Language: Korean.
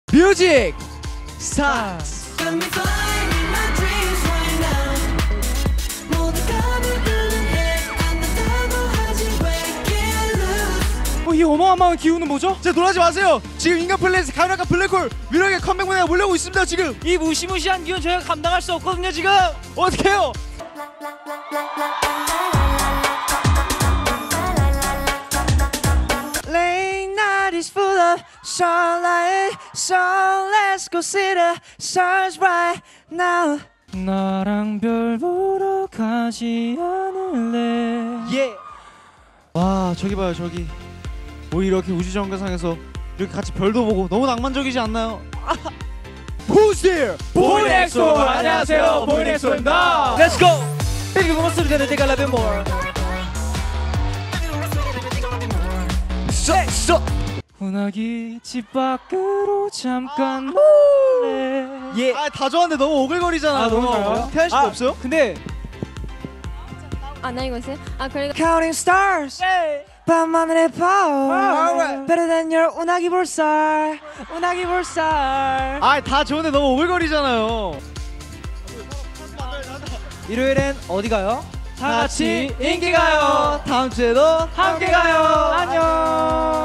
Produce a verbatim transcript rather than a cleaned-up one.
뮤직 스타트. 어, 이 어마어마한 기운은 뭐죠? 자, 놀라지 마세요. 지금 인간 플레이스 가요나카 블랙홀 위력의 컴백 무대가 몰려오고 있습니다. 지금 이 무시무시한 기운 저희가 감당할 수 없거든요. 지금 어떡해요? Late night is full of starlight, so let's go see the stars right now. 나랑 별 보러 가지 않을래? 예. 와, 저기 봐요, 저기. 뭐 이렇게 우주정거장에서 이렇게 같이 별도 보고 너무 낭만적이지 않나요? Who's there? 보이넥소. 안녕하세요, 보이넥소입니다. Let's go. Baby, we must do the thing I love you more. 써, 써. 운하기 집 밖으로 잠깐 몰래. 예. 아, 다 좋았는데 너무 오글거리잖아. 아, 너무 좋아요? 태연 씨도 아, 없어요? 근데 아, 나 이거 있어요? 아, 그리고 Counting stars. 밤하늘의 power. Better than your 운하기 볼살. 운하기 볼살. 아, 다 좋은데 너무 오글거리잖아요. 일요일엔 어디 가요? 다 같이 인기 가요. 다음 주에도 함께 가요. 안녕.